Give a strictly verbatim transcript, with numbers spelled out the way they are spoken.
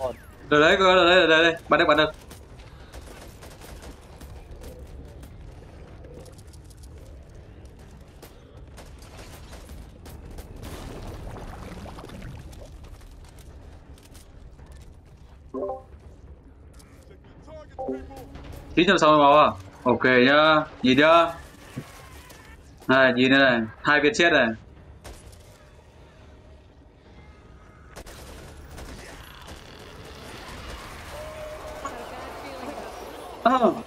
Rồi đấy, rồi đấy, rồi đấy, đây, bắn được, bắn được. chín trăm sáu mươi máu à? Ok nhá, nhìn nhá. Này, nhìn đây này, hai viên chết này. Oh.